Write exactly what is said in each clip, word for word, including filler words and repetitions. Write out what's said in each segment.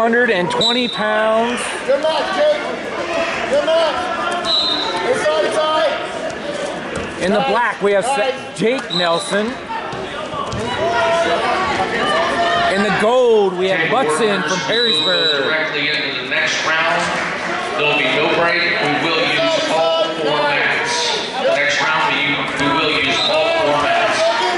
hundred twenty pounds. Good match, Jake. Good match. Inside side. In the black, we have Jake Nelson. In the gold, we have Butson from Perrysburg. Directly into the next round. There'll be no break. We will use all four mats. Next round, we, we will use all four mats.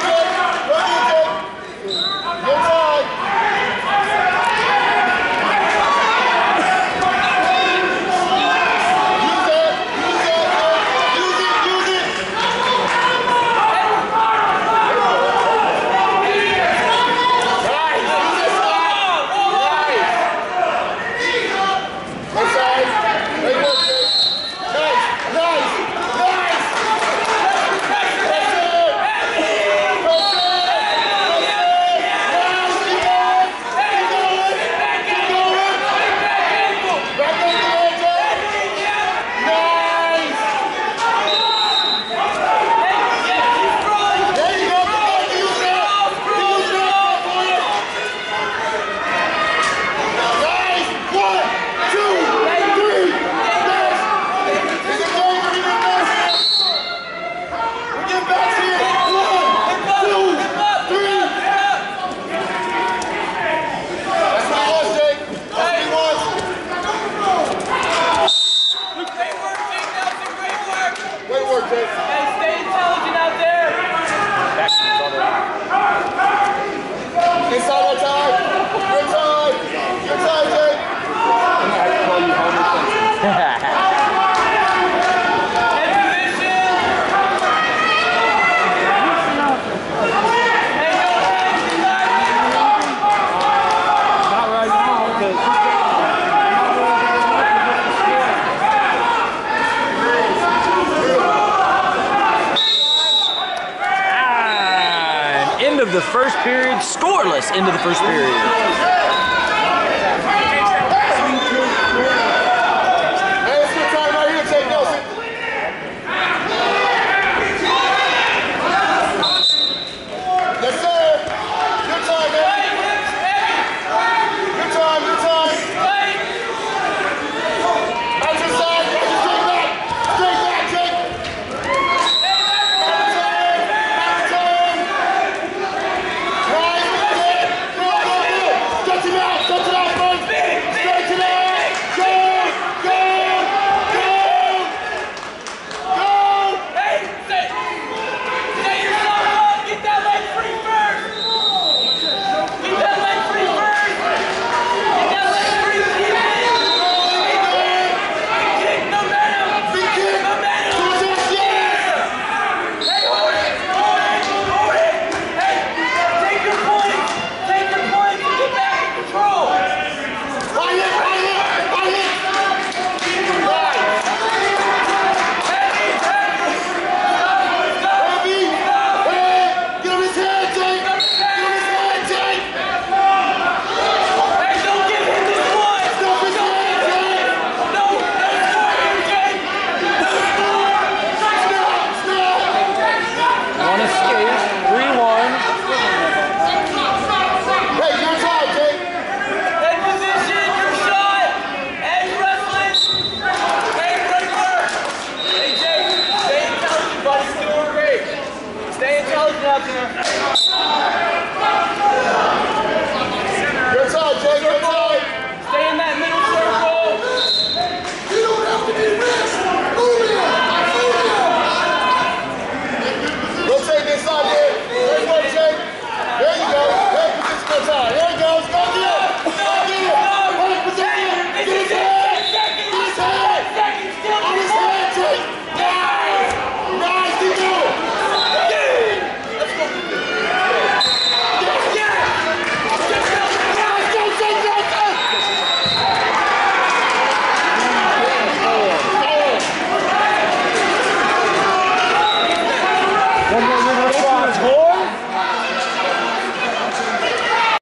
End of the first period, scoreless into the first period. Stay intelligent out there.